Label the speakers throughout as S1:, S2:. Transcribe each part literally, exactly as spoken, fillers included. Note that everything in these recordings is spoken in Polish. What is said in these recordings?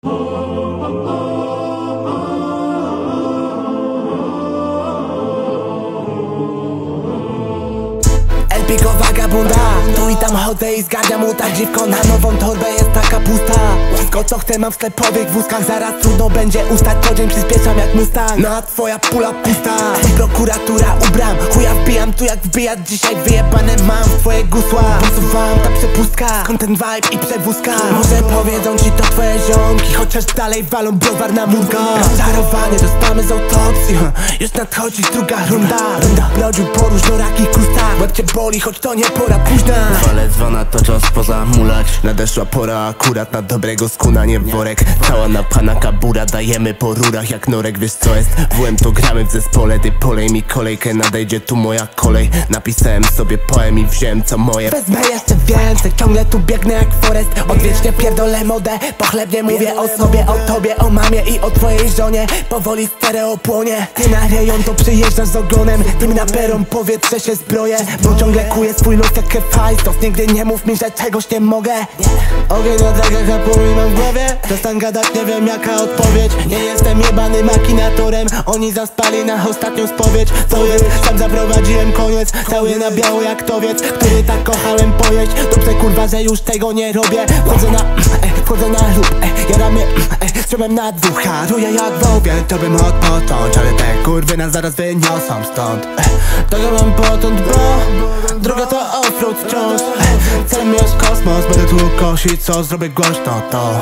S1: Piko vagabunda, tu i tam chodzę i zgarniam mu ta dziwko na nową torbę jest taka pusta. Wszystko co chcę mam w sklepowych wózkach, zaraz trudno będzie ustać, co dzień przyspieszam jak Mustang. No a twoja pula pusta, prokuratura ubram, chuja wbijam tu jak wbijać, dzisiaj wyjebane mam w twoje gusła. Posuwam ta przepustka, skąd ten vibe i przewózka. Może powiedzą ci to twoje ziomki, chociaż dalej walą browar na murka. Rozczarowany dostamy z autopsji, już nadchodzi druga runda. Runda blodził po różnorakich kustach, łeb cię boli, choć to nie pora późna.
S2: Fale dzwona to czas pozamulać. Nadeszła pora akurat na dobrego skuna, nie worek. Cała napchana kabura, dajemy po rurach jak norek. Wiesz co jest? W M to gramy w zespole. Ty polej mi kolejkę, nadejdzie tu moja kolej. Napisałem sobie poem i wziąłem co moje.
S1: Wezmę jeszcze więcej, ciągle tu biegnę jak Forest. Odwiecznie pierdolę modę, pochlebnie mówię o sobie, o tobie, o mamie i o twojej żonie. Powoli stereo płonie. Ty na rejon to przyjeżdżasz z ogonem, tym na peron powietrze się zbroję, bo ciągle kuję swój los jak Hefajstos. Nigdy nie mów mi, że czegoś nie mogę. Ogień na dragach, a płomień mam w głowie. Przestań gadać, nie wiem jaka odpowiedź. Nie jestem jebany makinatorem, oni zaspali na ostatnią spowiedź. Co jest? Sam zaprowadziłem koniec, cały na biało jak towiec, który tak kochałem pojeść. Dobrze kurwa, że już tego nie robię. Wchodzę na, e, wchodzę na lub, e, jaram mnie, e, strzemem na dwóch. Haruję jak wołwie, chciałbym odpocząć, ale te kurwy nas zaraz wyniosą stąd. e, Tego mam potąd, bo droga to offroad wciąż. Celem jest kosmos, będę tu kosić, co zrobię głośno to.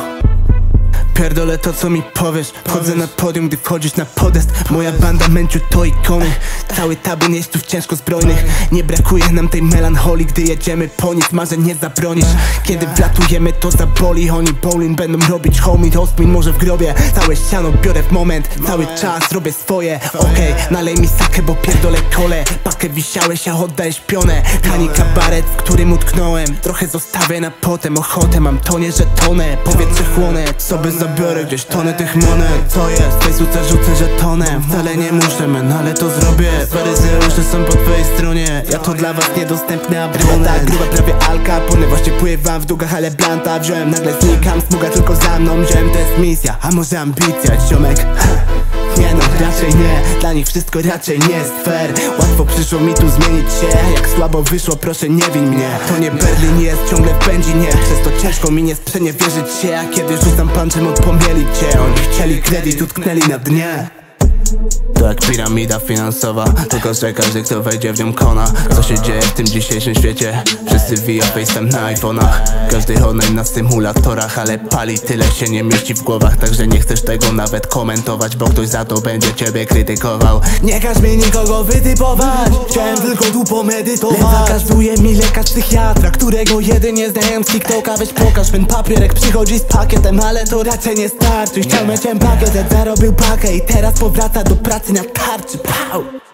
S1: Pierdolę to co mi powiesz. Wchodzę na podium, gdy wchodzisz na podest. Moja banda męciu to ikony. Cały tabun jest tu ciężko zbrojnych. Nie brakuje nam tej melancholii, gdy jedziemy po nic, marzeń nie zabronisz. Kiedy wlatujemy to zaboli. Oni bowling będą robić homie, rozmin może w grobie. Całe ściano biorę w moment, cały czas robię swoje. Okej, okay, nalej mi sakę, bo pierdolę kole. Pakę wisiałeś, a oddajesz pionę. Tani kabaret, w którym utknąłem. Trochę zostawię na potem, ochotę mam tonie, że tonę. Powietrze chłonę, co by zabiorę gdzieś tonę tych monet. Co jest? Tej suce rzucę żetonem. Wcale nie muszę, men, ale to zrobię. Faryzeusze są po twojej stronie. Ja to dla was niedostępny abonent. Gruba prawie Al Capone, właśnie pływam w długach, ale blanta wziąłem. Nagle znikam, smuga tylko za mną. Wziąłem, to jest misja, a może ambicja, ziomek? Nie no, raczej nie, dla nich wszystko raczej nie jest fair. Łatwo przyszło mi tu zmienić się, jak słabo wyszło, proszę nie win mnie. To nie Berlin jest, ciągle w pędzinie. Przez to ciężko mi nie sprzeniewierzyć się, a kiedy rzucam punczem odpomieli cię. Oni chcieli kredyt, utknęli na dnie. To jak piramida finansowa, tylko że każdy kto wejdzie w nią kona. Co się dzieje w tym dzisiejszym świecie? Wszyscy wija FaceTime na iPhone'ach. Każdy online na symulatorach, ale pali tyle się nie mieści w głowach. Także nie chcesz tego nawet komentować, bo ktoś za to będzie ciebie krytykował. Nie każ mi nikogo wytypować, chciałem tylko tu pomedytować. Zakazuje mi lekarz psychiatra, którego jedynie znają z TikToka. Weź pokaż ten papierek, przychodzi z pakietem, ale to raczej nie starczy. Chciał mieć pakiet, zarobił pakę i teraz powraca do pracy na tarczy. Pau.